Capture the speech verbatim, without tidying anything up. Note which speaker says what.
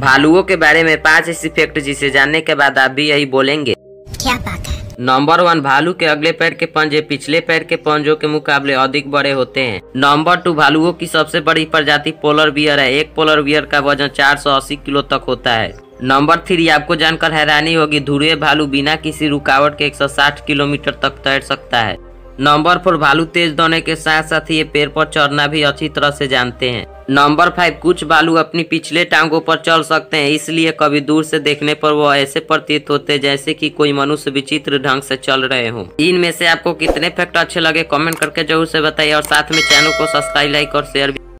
Speaker 1: भालुओं के बारे में पांच ऐसी फैक्ट जिसे जानने के बाद आप भी यही बोलेंगे।
Speaker 2: क्या बात है।
Speaker 1: नंबर वन, भालू के अगले पैर के पंजे पिछले पैर के पंजों के मुकाबले अधिक बड़े होते हैं। नंबर टू, भालुओं की सबसे बड़ी प्रजाति पोलर बियर है। एक पोलर बियर का वजन चार सौ अस्सी किलो तक होता है। नंबर थ्री, आपको जानकर हैरानी होगी, धुरिया भालू बिना किसी रुकावट के एक सौ साठ किलोमीटर तक तैर सकता है। नंबर फोर, भालू तेज दौड़ने के साथ साथ ये पेड़ पर चढ़ना भी अच्छी तरह से जानते हैं। नंबर फाइव, कुछ भालू अपनी पिछले टांगों पर चल सकते हैं, इसलिए कभी दूर से देखने पर वो ऐसे प्रतीत होते हैं जैसे कि कोई मनुष्य विचित्र ढंग से चल रहे हो। इनमें से आपको कितने फैक्ट अच्छे लगे कमेंट करके जरूर से बताइए और साथ में चैनल को सब्सक्राइब, लाइक और शेयर